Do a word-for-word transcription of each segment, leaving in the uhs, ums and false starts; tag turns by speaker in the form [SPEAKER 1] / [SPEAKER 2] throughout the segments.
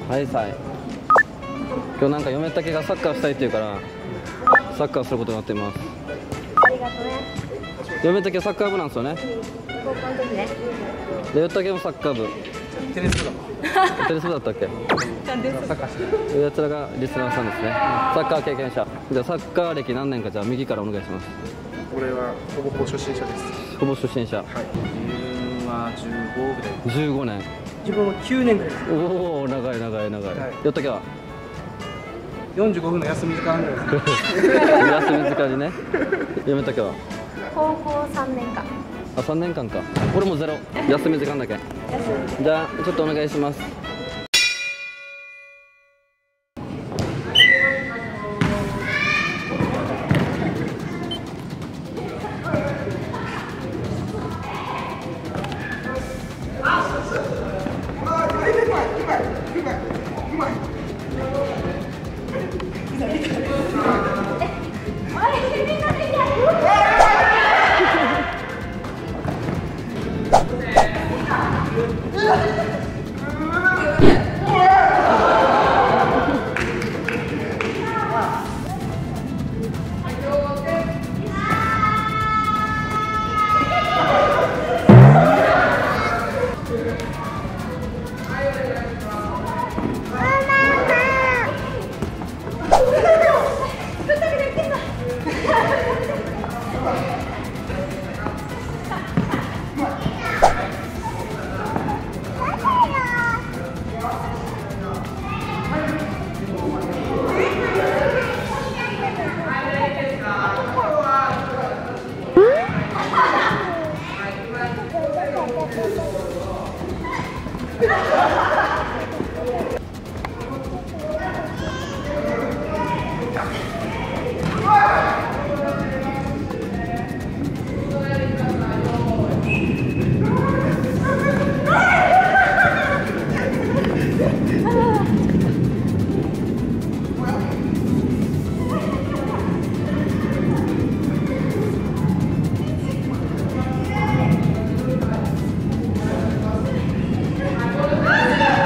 [SPEAKER 1] はいさい。今日なんか嫁竹がサッカーしたいって言うからサッカーすることになっています。
[SPEAKER 2] ありがとうね。
[SPEAKER 1] 嫁竹はサッカー部なんですよね。
[SPEAKER 2] 高校の時ね。
[SPEAKER 1] で嫁竹もサッカー部。
[SPEAKER 3] テニス部だもん。
[SPEAKER 1] テニス部だったっけ？
[SPEAKER 3] サッカーしてる。
[SPEAKER 1] やつらがリスナーさんですね。サッカー経験者。じゃあサッカー歴何年かじゃあ右からお願いします。
[SPEAKER 3] 俺はほぼほぼ初心者です。
[SPEAKER 1] ほぼ初心者。
[SPEAKER 3] はい。自分はじゅうごぐらい。
[SPEAKER 1] じゅうごねん。
[SPEAKER 3] 自分はきゅうねんぐらいです。
[SPEAKER 1] おお長い長い長い。
[SPEAKER 3] はい
[SPEAKER 1] やったけは
[SPEAKER 3] よんじゅうごふんの休み時間ぐらいです。
[SPEAKER 1] 休み時間にね。やめたけは
[SPEAKER 2] 高校三年間。
[SPEAKER 1] あさんねんかんか。俺もゼロ。休み時間だけ。
[SPEAKER 2] 休み。
[SPEAKER 1] じゃあちょっとお願いします。
[SPEAKER 2] あ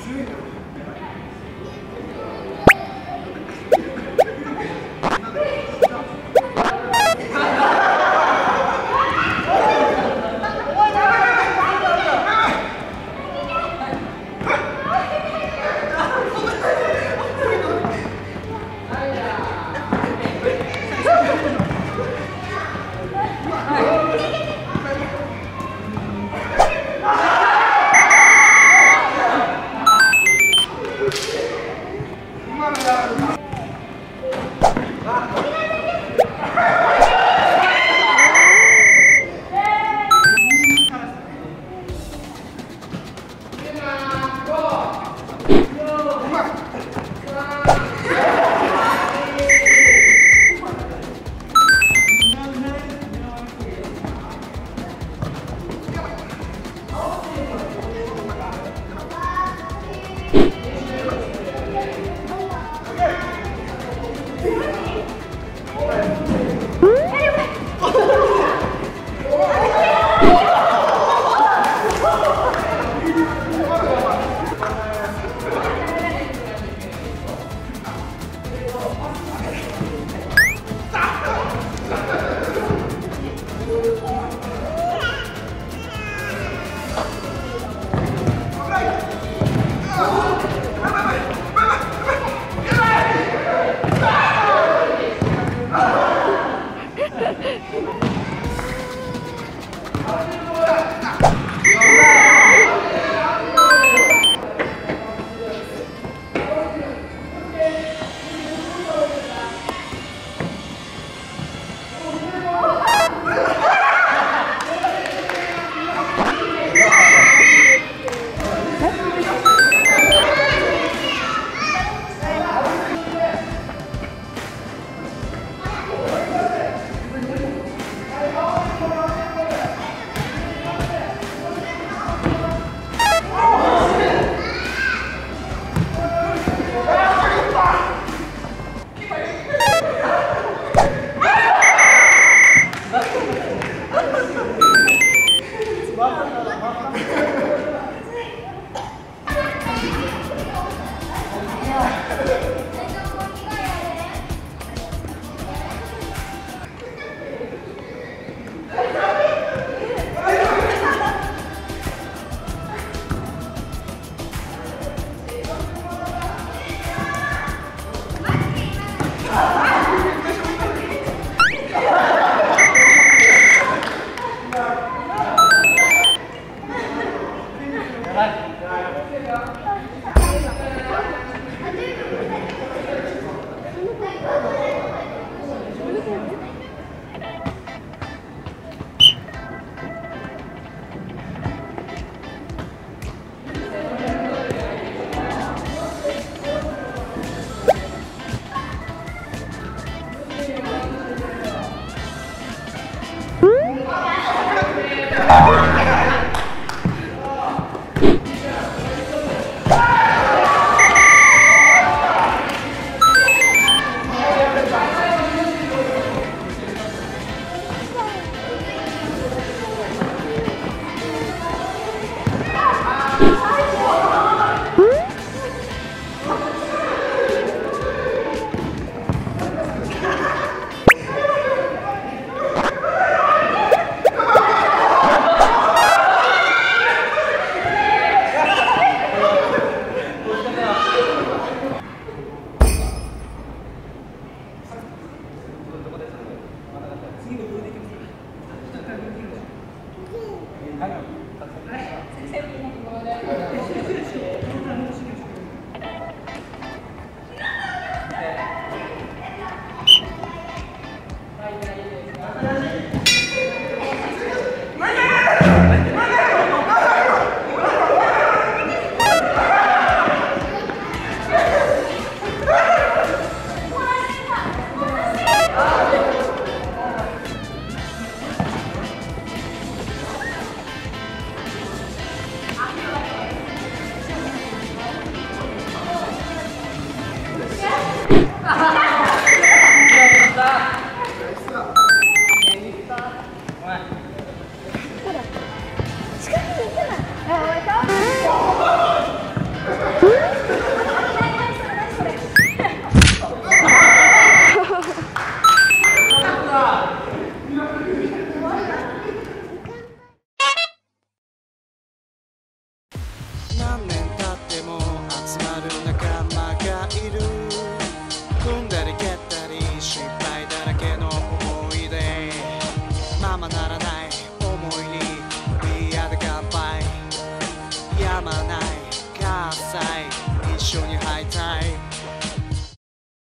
[SPEAKER 3] あ